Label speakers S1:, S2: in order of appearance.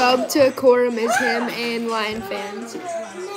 S1: sub to Quorum is him and Lion fans.